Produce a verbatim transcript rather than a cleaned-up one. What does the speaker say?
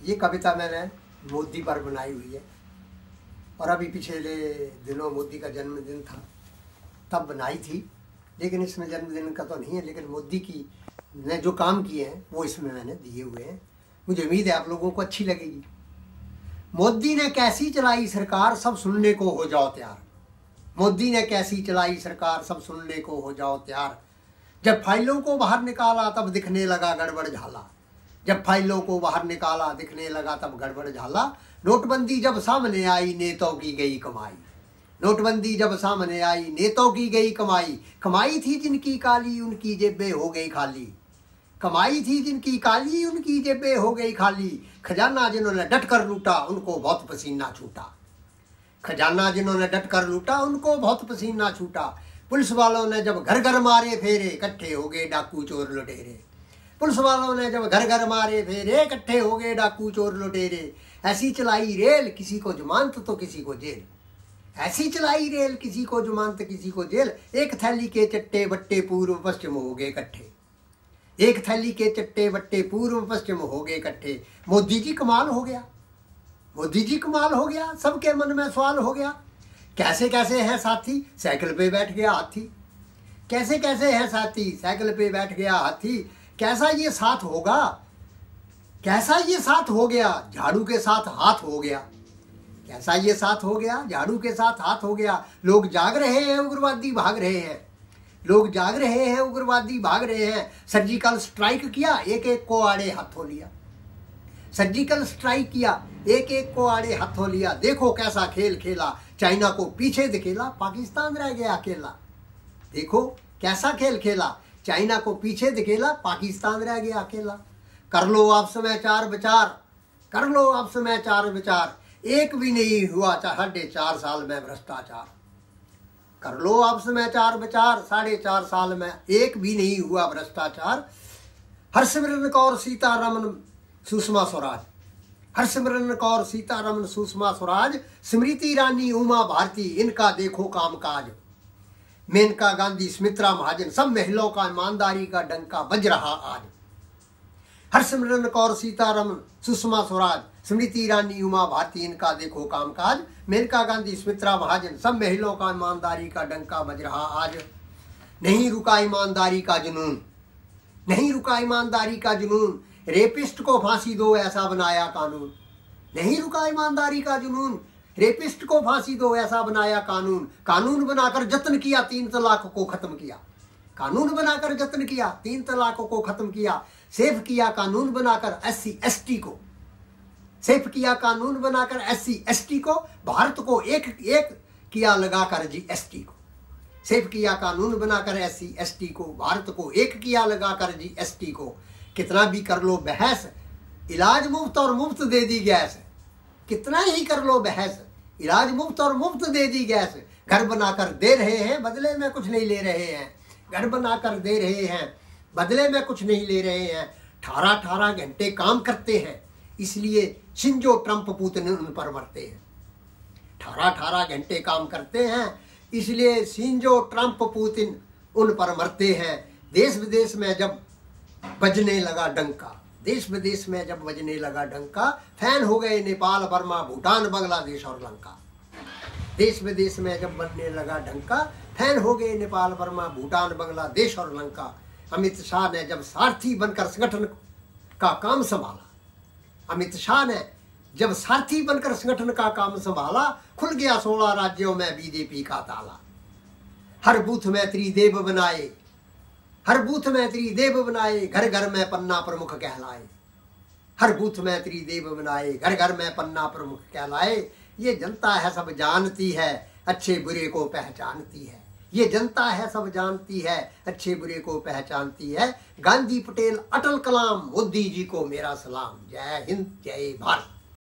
ये कविता मैंने मोदी पर बनाई हुई है और अभी पिछले दिनों मोदी का जन्मदिन था तब बनाई थी, लेकिन इसमें जन्मदिन का तो नहीं है, लेकिन मोदी की ने जो काम किए हैं वो इसमें मैंने दिए हुए हैं। मुझे उम्मीद है आप लोगों को अच्छी लगेगी। मोदी ने कैसी चलाई सरकार, सब सुनने को हो जाओ तैयार। मोदी ने कैसी चलाई सरकार, सब सुनने को हो जाओ तैयार। जब फाइलों को बाहर निकाला तब दिखने लगा गड़बड़ झाला। जब फाइलों को बाहर निकाला दिखने लगा तब गड़बड़ झाला। नोटबंदी जब सामने आई नेताओं की गई कमाई। नोटबंदी जब सामने आई नेताओं की गई कमाई। कमाई थी जिनकी काली उनकी जेबें हो गई खाली। कमाई थी जिनकी काली उनकी जेबें हो गई खाली। खजाना जिन्होंने डट कर लूटा उनको बहुत पसीना छूटा। खजाना जिन्होंने डट कर लूटा उनको बहुत पसीना छूटा। पुलिस वालों ने जब घर घर मारे फेरे इकट्ठे हो गए डाकू चोर लुटेरे। पुलिस वालों ने जब घर घर मारे फेरे इकट्ठे हो गए डाकू चोर लुटेरे। ऐसी चलाई रेल किसी को जमानत तो किसी को जेल। ऐसी चलाई रेल किसी को जमानत किसी को जेल। एक थैली के चट्टे बट्टे पूर्व पश्चिम हो गए इकट्ठे। एक थैली के चट्टे बट्टे पूर्व पश्चिम हो गए इकट्ठे। मोदी जी कमाल हो गया, मोदी जी कमाल हो गया। सबके मन में सवाल हो गया, कैसे कैसे है साथी साइकिल पे बैठ गया हाथी। कैसे कैसे है साथी साइकिल पे बैठ गया हाथी। कैसा ये साथ होगा, कैसा ये साथ हो गया झाड़ू के साथ हाथ हो गया। कैसा ये साथ हो गया झाड़ू के साथ हाथ हो गया। लोग जाग रहे हैं उग्रवादी भाग रहे हैं। लोग जाग रहे हैं उग्रवादी भाग रहे हैं। सर्जिकल स्ट्राइक किया एक एक को आड़े हाथों लिया। सर्जिकल स्ट्राइक किया एक एक को आड़े हाथों लिया। देखो कैसा खेल खेला, चाइना को पीछे धकेला पाकिस्तान रह गया अकेला। देखो कैसा खेल खेला, चाइना को पीछे धकेला पाकिस्तान रह गया अकेला। कर लो आपस में चार विचार, कर लो आपस में चार विचार। एक भी नहीं हुआ साढ़े चार साल में भ्रष्टाचार। कर लो आपस में चार विचार, साढ़े चार साल में एक भी नहीं हुआ भ्रष्टाचार। हरसिमरन कौर सीतारमन सुषमा स्वराज। हरसिमरन कौर सीतारमन सुषमा स्वराज। स्मृति ईरानी उमा भारती इनका देखो कामकाज। मेनका गांधी सुमित्रा महाजन सब महिलाओं का ईमानदारी का डंका बज रहा आज। हरसिमरन कौर सीतारमन सुषमा स्वराज स्मृति ईरानी उमा भारती इनका देखो कामकाज। मेनका गांधी सुमित्रा महाजन सब महिलाओं का ईमानदारी का डंका बज रहा आज। नहीं रुका ईमानदारी का जुनून, नहीं रुका ईमानदारी का जुनून। रेपिस्ट को फांसी दो ऐसा बनाया कानून। नहीं रुका ईमानदारी का जुनून। रेपिस्ट को फांसी दो ऐसा बनाया कानून। कानून बनाकर जतन किया तीन तलाक को खत्म किया। कानून बनाकर जतन किया तीन तलाक को खत्म किया। सेफ किया कानून बनाकर एससी एसटी को। सेफ किया कानून बनाकर एससी एसटी को। भारत को एक एक किया लगाकर जीएसटी को। सेफ किया कानून बनाकर एससी एसटी को। भारत को एक किया लगाकर जीएसटी को। कितना भी कर लो बहस, इलाज मुफ्त और मुफ्त दे दी गैस। कितना ही कर लो बहस, इलाज मुफ्त और मुफ्त दे दी गैस। घर बनाकर दे रहे हैं बदले में कुछ नहीं ले रहे हैं। घर बनाकर दे रहे हैं बदले में कुछ नहीं ले रहे हैं। अठारह अठारह घंटे काम करते हैं इसलिए शिंजो ट्रंप पुतिन उन पर मरते हैं। अठारह अठारह घंटे काम करते हैं इसलिए शिंजो ट्रंप पुतिन उन पर मरते हैं। देश विदेश में जब बजने लगा डंका, देश विदेश में जब बजने लगा डंका। फैन हो गए नेपाल बर्मा भूटान बांग्लादेश और लंका। देश विदेश में जब बजने लगा डंका, फैन हो गए नेपाल बर्मा भूटान बांग्लादेश और लंका। अमित शाह ने जब सारथी बनकर संगठन का काम संभाला, अमित शाह ने जब सारथी बनकर संगठन का काम संभाला, खुल गया सोलह राज्यों में बीजेपी का ताला। हर बूथ में त्रिदेव बनाए, हर बूथ में त्रिदेव बनाए, घर घर में पन्ना प्रमुख कहलाए। हर बूथ में त्रिदेव बनाए, घर घर में पन्ना प्रमुख कहलाए। ये जनता है सब जानती है, अच्छे बुरे को पहचानती है। ये जनता है सब जानती है, अच्छे बुरे को पहचानती है। गांधी पटेल अटल कलाम मोदी जी को मेरा सलाम। जय हिंद जय भारत।